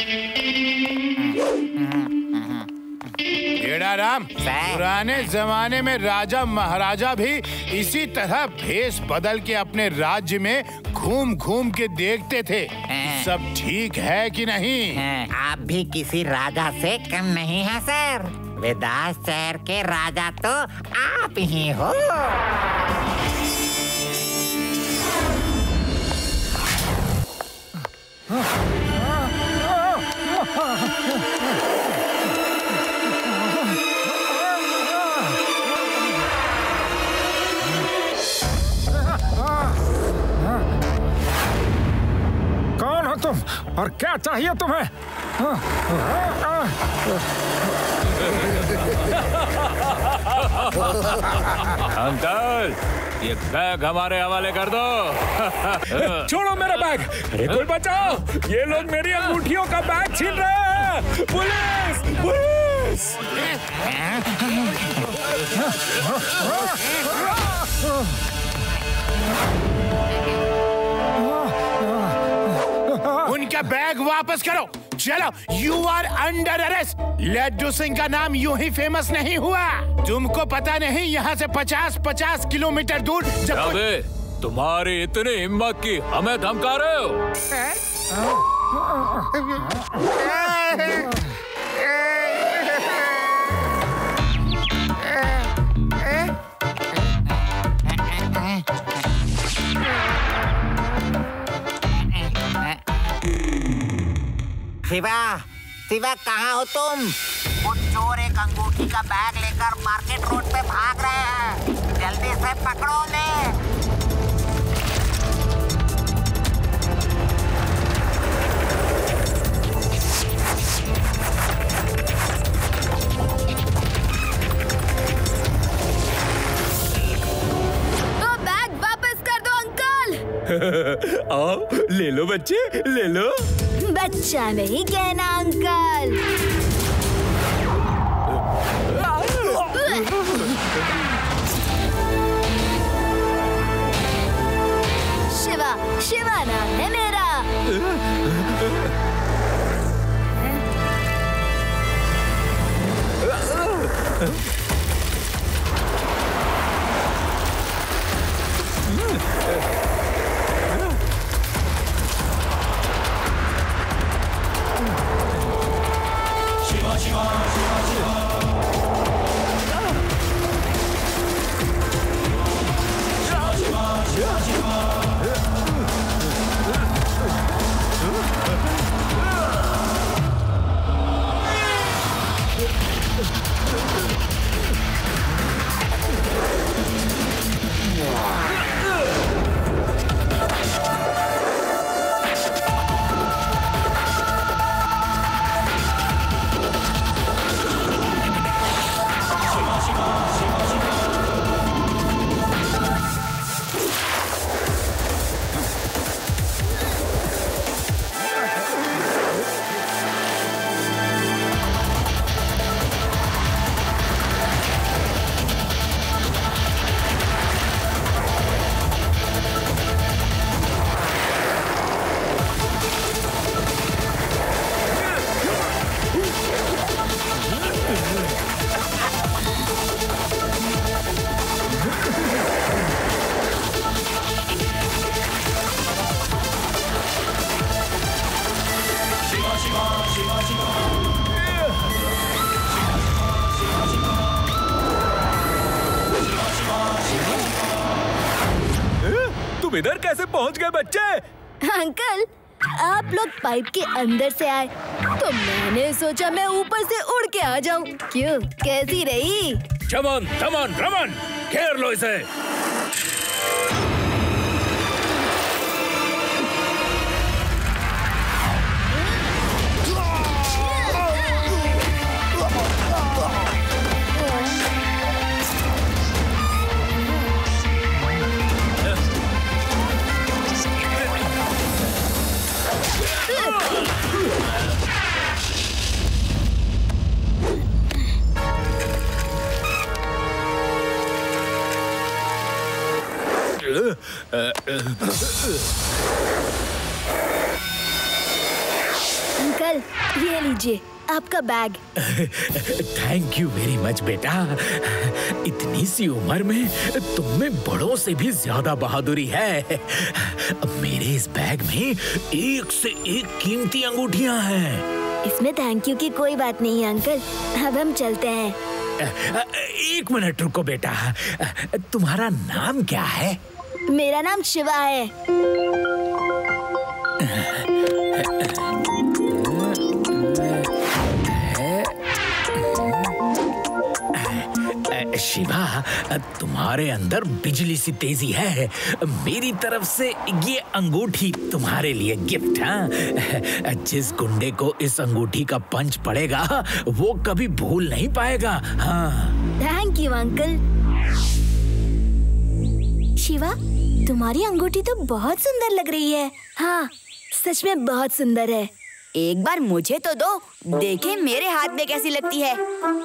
राम, पुराने जमाने में राजा महाराजा भी इसी तरह भेष बदल के अपने राज्य में घूम घूम के देखते थे। सब ठीक है कि नहीं? आप भी किसी राजा से कम नहीं है सर। विदास शहर के राजा तो आप ही हो। कौन हो तुम और क्या चाहिए तुम्हें? अंकल, ये बैग हमारे हवाले कर दो। छोड़ो मेरा बैग। अरे कोई बचाओ, ये लोग मेरी अंगूठियों का बैग छीन रहे हैं। Police, police! उनका बैग वापस करो। चलो, you are under arrest. Laddu Singh का नाम यूं ही फेमस नहीं हुआ। तुमको पता नहीं यहाँ से 50-50 किलोमीटर दूर जब तुम्हारी इतनी हिम्मत की हमें धमका रहे हो? शिवा, शिवा कहाँ हो तुम? वो चोर एक अंगूठी का बैग लेकर मार्केट रोड पे भाग रहे हैं। जल्दी से पकड़ो उन्हें। तो बैग वापस कर दो अंकल। आओ, ले लो बच्चे, ले लो। बच्चा नहीं कहना अंकल। शिवा, शिवा नाम है मेरा। तुम इधर कैसे पहुंच गए बच्चे? अंकल, आप लोग पाइप के अंदर से आए तो मैंने सोचा मैं ऊपर से उड़ के आ जाऊं। क्यों, कैसी रही? चमन, चमन, रमन, घेर लो इसे। अंकल, अंकल, ये लीजिए आपका bag. Thank you very much बेटा। इतनी सी उम्र में तुम में बड़ों से भी ज्यादा बहादुरी है। अब मेरे इस बैग में एक से एक कीमती अंगूठियां हैं। इसमें थैंक यू की कोई बात नहीं है अंकल, अब हम चलते हैं। एक मिनट रुको बेटा, तुम्हारा नाम क्या है? मेरा नाम शिवा है। शिवा, तुम्हारे अंदर बिजली सी तेजी है। मेरी तरफ से ये अंगूठी तुम्हारे लिए गिफ्ट है। जिस गुंडे को इस अंगूठी का पंच पड़ेगा वो कभी भूल नहीं पाएगा। हाँ। Thank you uncle. शिवा, तुम्हारी अंगूठी तो बहुत सुंदर लग रही है। हाँ, सच में बहुत सुंदर है। एक बार मुझे तो दो, देखे मेरे हाथ में कैसी लगती है।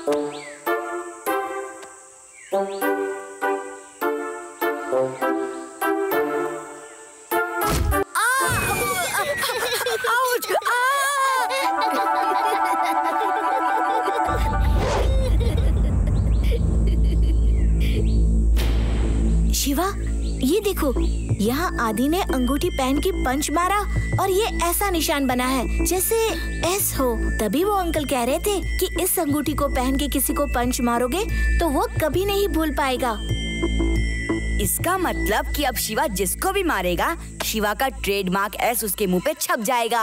शिवा, ये देखो, यहाँ आदि ने अंगूठी पहन के पंच मारा और ये ऐसा निशान बना है जैसे एस हो। तभी वो अंकल कह रहे थे कि इस अंगूठी को पहन के किसी को पंच मारोगे तो वो कभी नहीं भूल पाएगा। इसका मतलब कि अब शिवा जिसको भी मारेगा, शिवा का ट्रेडमार्क एस उसके मुंह पे छप जाएगा।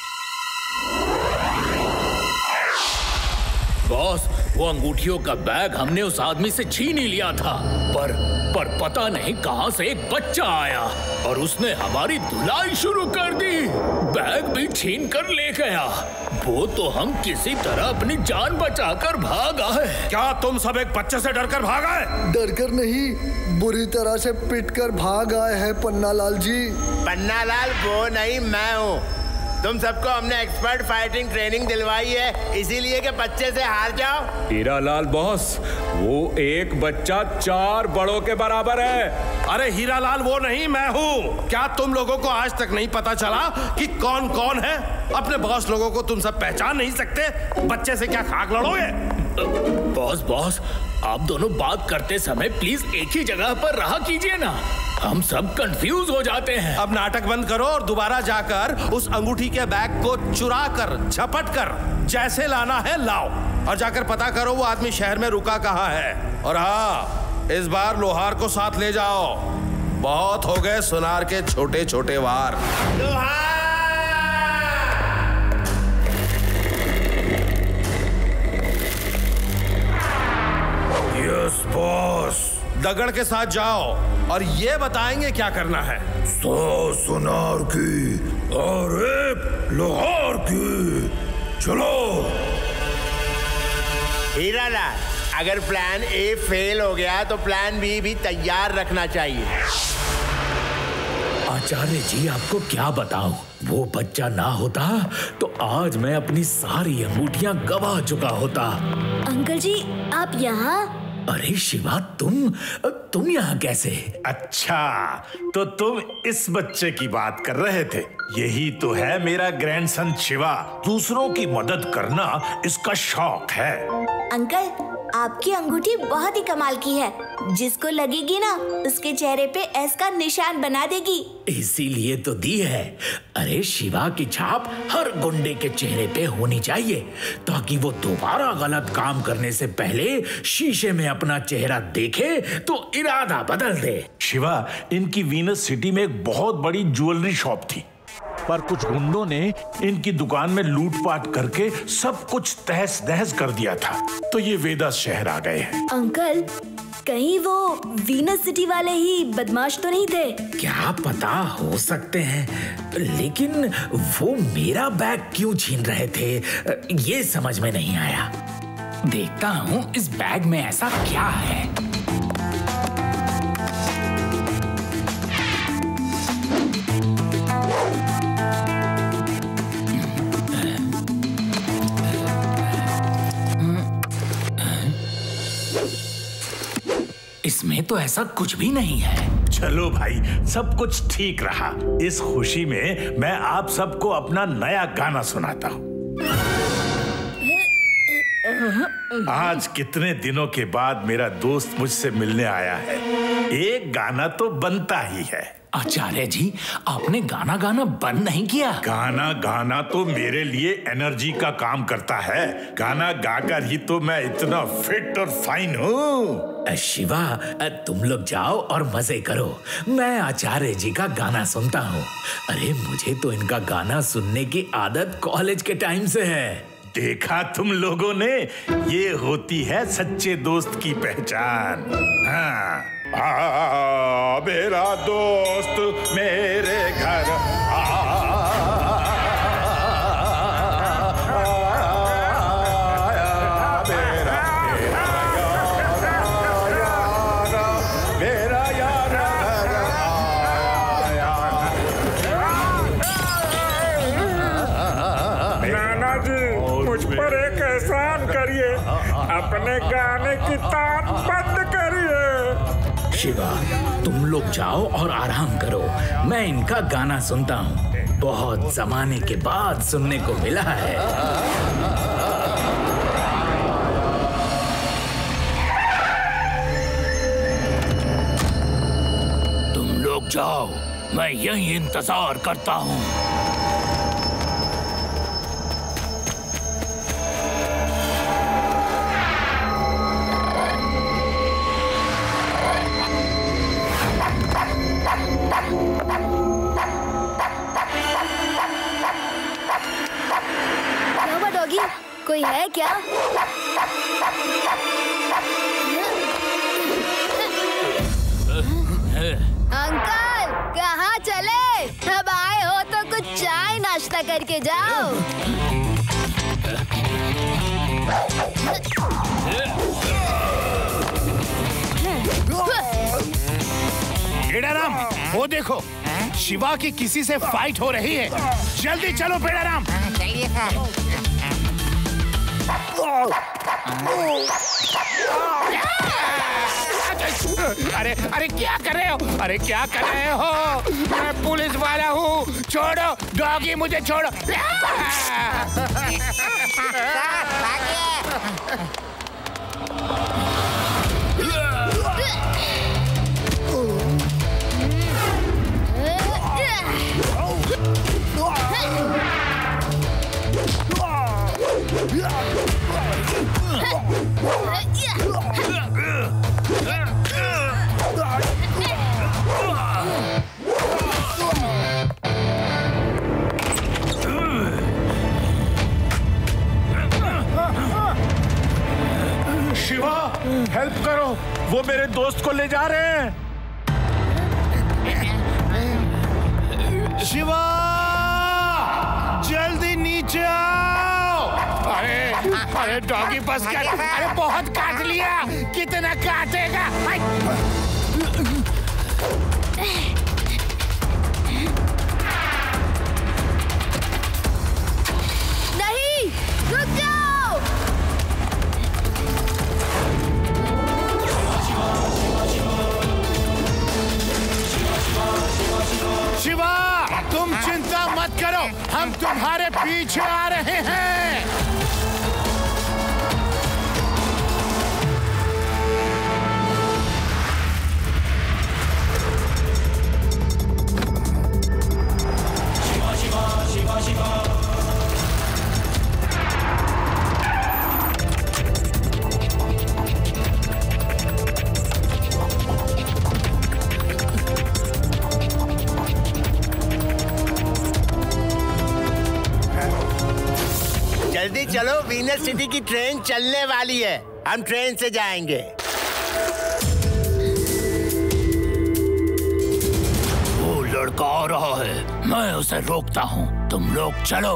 बॉस, वो अंगूठियों का बैग हमने उस आदमी से छीन ही लिया था, पर पता नहीं कहां से एक बच्चा आया और उसने हमारी धुलाई शुरू कर दी। बैग भी छीन कर ले गया। वो तो हम किसी तरह अपनी जान बचाकर भाग आए। क्या तुम सब एक बच्चे से डरकर भाग आए? डरकर नहीं, बुरी तरह से पिटकर भाग आए हैं पन्नालाल जी। पन्नालाल वो नहीं, मैं हूँ। तुम सबको हमने एक्सपर्ट फाइटिंग ट्रेनिंग दिलवाई है, इसीलिए कि बच्चे से हार जाओ। हीरालाल बॉस, वो एक बच्चा 4 बड़ों के बराबर है। अरे हीरालाल वो नहीं, मैं हूँ। क्या तुम लोगों को आज तक नहीं पता चला कि कौन कौन है? अपने बॉस लोगों को तुम सब पहचान नहीं सकते? बच्चे से क्या खाक लड़ोगे? बॉस, आप दोनों बात करते समय प्लीज एक ही जगह पर रहा कीजिए ना, हम सब कंफ्यूज हो जाते हैं। अब नाटक बंद करो और दोबारा जाकर उस अंगूठी के बैग को चुरा कर, झपट कर जैसे लाना है लाओ, और जाकर पता करो वो आदमी शहर में रुका कहाँ है। और हाँ, इस बार लोहार को साथ ले जाओ। बहुत हो गए सुनार के छोटे छोटे वार। Yes boss. दगड़ के साथ जाओ और ये बताएंगे क्या करना है। 100 सुनार की और 1 लोहार की। चलो। हीरालाल, अगर प्लान ए फेल हो गया तो प्लान बी भी तैयार रखना चाहिए। आचार्य जी, आपको क्या बताऊं, वो बच्चा ना होता तो आज मैं अपनी सारी अंगूठियां गवा चुका होता। अंकल जी, आप यहाँ? अरे शिवा, तुम यहाँ कैसे? अच्छा, तो तुम इस बच्चे की बात कर रहे थे। यही तो है मेरा ग्रैंडसन शिवा। दूसरों की मदद करना इसका शौक है। अंकल, आपकी अंगूठी बहुत ही कमाल की है। जिसको लगेगी ना, उसके चेहरे पे एस का निशान बना देगी। इसीलिए तो दी है। अरे शिवा की छाप हर गुंडे के चेहरे पे होनी चाहिए, ताकि वो दोबारा गलत काम करने से पहले शीशे में अपना चेहरा देखे तो इरादा बदल दे। शिवा, इनकी वीनस सिटी में एक बहुत बड़ी ज्वेलरी शॉप थी, पर कुछ गुंडों ने इनकी दुकान में लूटपाट करके सब कुछ तहस नहस कर दिया था, तो ये वेदास शहर आ गए हैं। अंकल, कहीं वो वीनस सिटी वाले ही बदमाश तो नहीं थे? क्या पता, हो सकते हैं, लेकिन वो मेरा बैग क्यों छीन रहे थे ये समझ में नहीं आया। देखता हूँ इस बैग में ऐसा क्या है। इसमें तो ऐसा कुछ भी नहीं है। चलो भाई, सब कुछ ठीक रहा। इस खुशी में मैं आप सबको अपना नया गाना सुनाता हूँ। आज कितने दिनों के बाद मेरा दोस्त मुझसे मिलने आया है। एक गाना तो बनता ही है। आचार्य जी, आपने गाना गाना बंद नहीं किया? गाना गाना तो मेरे लिए एनर्जी का काम करता है। गाना गाकर ही तो मैं इतना फिट और फाइन हूँ। शिवा, तुम लोग जाओ और मजे करो। मैं आचार्य जी का गाना सुनता हूँ। अरे मुझे तो इनका गाना सुनने की आदत कॉलेज के टाइम से है। देखा तुम लोगों ने, ये होती है सच्चे दोस्त की पहचान। हाँ, मेरा दोस्त मेरे घर अपने गाने की तान बंद करिए। शिवा, तुम लोग जाओ और आराम करो। मैं इनका गाना सुनता हूँ। बहुत जमाने के बाद सुनने को मिला है। तुम लोग जाओ, मैं यहीं इंतजार करता हूँ। कोई है क्या? अंकल, कहाँ चले? अब आए हो तो कुछ चाय नाश्ता करके जाओ। पेड़ाराम, वो देखो, शिवा की किसी से फाइट हो रही है। जल्दी चलो पेड़ाराम। चलिए सर। अरे अरे क्या कर रहे हो? अरे क्या कर रहे हो? मैं पुलिस वाला हूँ। छोड़ो डॉगी, मुझे छोड़ो। शिवा, हेल्प करो, वो मेरे दोस्त को ले जा रहे हैं। शिवा, जल्दी नीचे आओ। अरे डॉगी बस कर। अरे बहुत काट लिया। कितना काटेगा? नहीं, रुक जाओ। शिवा, तुम चिंता मत करो, हम तुम्हारे पीछे आ रहे हैं। जल्दी चलो, वीनस सिटी की ट्रेन चलने वाली है। हम ट्रेन से जाएंगे। वो लड़का आ रहा है, मैं उसे रोकता हूँ। तुम लोग चलो।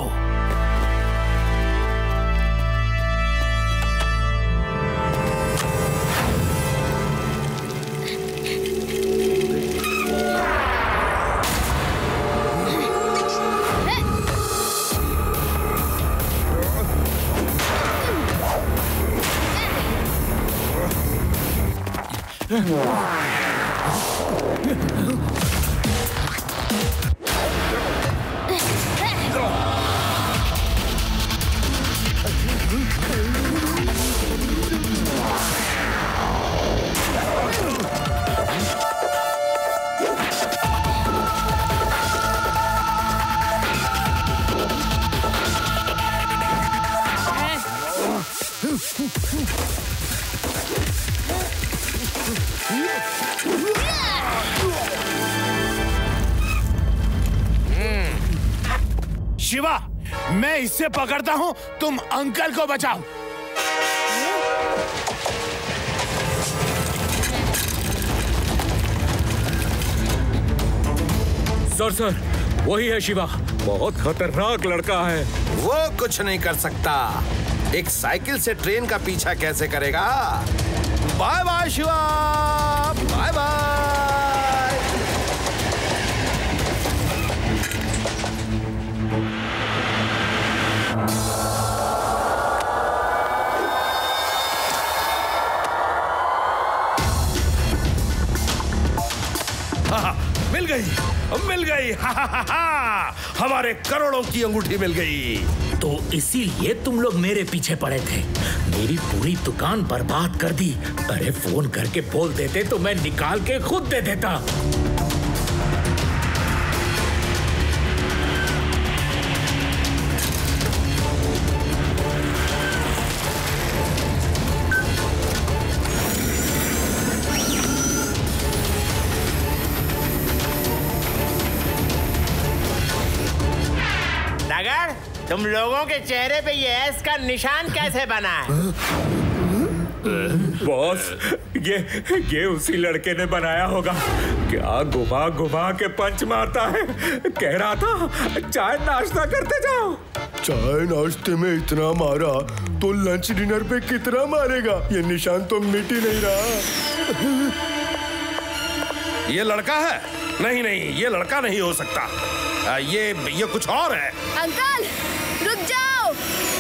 शिवा, मैं इससे पकड़ता हूँ, तुम अंकल को बचाओ। सर, वही है शिवा। बहुत खतरनाक लड़का है। वो कुछ नहीं कर सकता। एक साइकिल से ट्रेन का पीछा कैसे करेगा? Bye bye Shiva, bye bye. मिल गई हमारे करोड़ों की अंगूठी मिल गई। तो इसीलिए तुम लोग मेरे पीछे पड़े थे। मेरी पूरी दुकान बर्बाद कर दी। अरे फोन करके बोल देते तो मैं निकाल के खुद दे देता। तुम लोगों के चेहरे पे ये एस का निशान कैसे बना है? बॉस, ये उसी लड़के ने बनाया होगा। क्या घुमा घुमा के पंच मारता है। कह रहा था चाय नाश्ता करते जाओ। चाय नाश्ते में इतना मारा तो लंच डिनर पे कितना मारेगा? ये निशान तो मिट ही नहीं रहा। ये लड़का है? नहीं, ये लड़का नहीं हो सकता। ये कुछ और है। अंकल, रुक जाओ।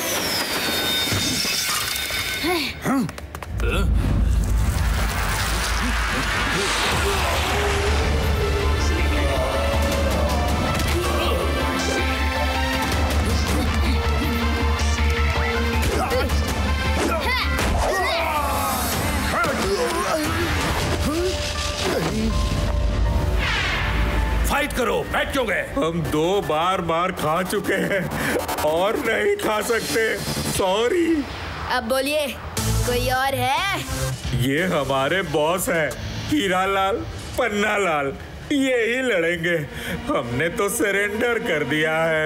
फाइट करो, बैठ क्यों गए? हम 2 बार मार खा चुके हैं और नहीं खा सकते। सॉरी। अब बोलिए, कोई और है? ये हमारे बॉस है, हीरालाल पन्नालाल। ये ही लड़ेंगे। हमने तो सरेंडर कर दिया है।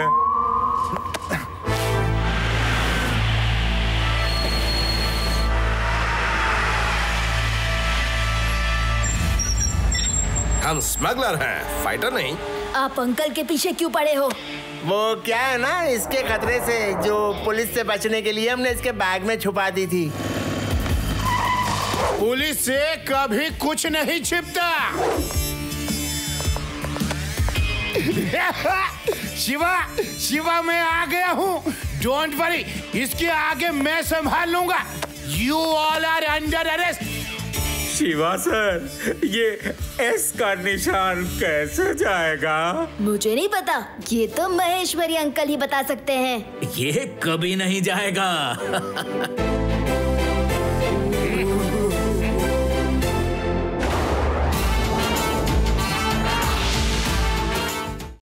हम स्मगलर हैं, फाइटर नहीं। आप अंकल के पीछे क्यों पड़े हो? वो क्या है ना, इसके खतरे से, जो पुलिस से बचने के लिए हमने इसके बैग में छुपा दी थी। पुलिस से कभी कुछ नहीं छिपता। शिवा मैं आ गया हूँ। डोंट वरी, इसके आगे मैं संभाल लूंगा। You all are under arrest. Shiva sir, ये एस का निशान कैसे जाएगा? मुझे नहीं पता, ये तो महेश्वरी अंकल ही बता सकते हैं। ये कभी नहीं जाएगा।